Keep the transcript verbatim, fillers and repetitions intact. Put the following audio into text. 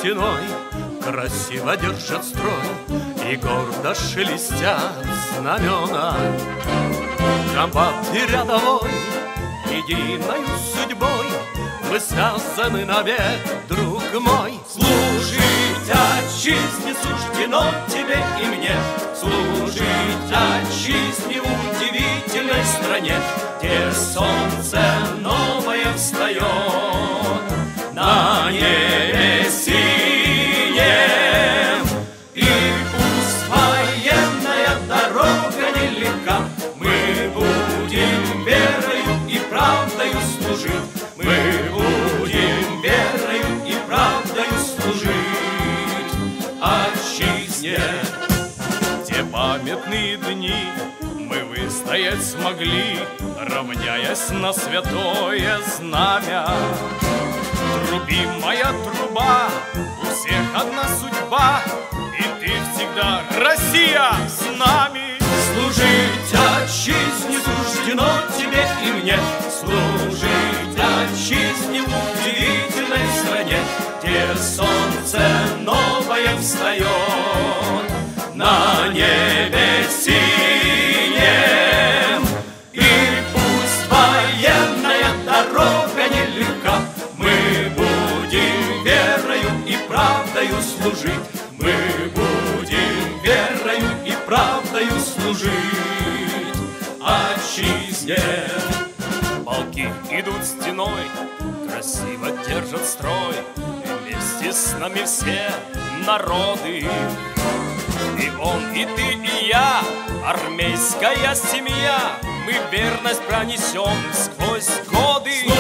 стеной красиво держат строй и гордо шелестят знамена. Комбат и рядовой единою судьбой мы связаны навек, друг мой. Служить отчизне суждено тебе и мне, служить отчизне в удивительной стране, где солнце новое встает на небе синем. И пусть военная дорога нелегка, мы будем верою и правдою служить, мы будем верою и правдою служить отчизне. Те памятные дни мы выстоять смогли, равняясь на святое знамя. Труби, моя труба, у всех одна судьба, и ты всегда, Россия, с нами. Служить отчизне суждено тебе и мне, служить отчизне в удивительной стране, где солнце новое встает на небе синем. И пусть военная дорога нелегка, мы будем верою и правдою служить, мы будем верою и правдою служить отчизне. Полки идут стеной, красиво держат строй, и вместе с нами все народы. И он, и ты, и я, армейская семья, мы верность пронесем сквозь годы.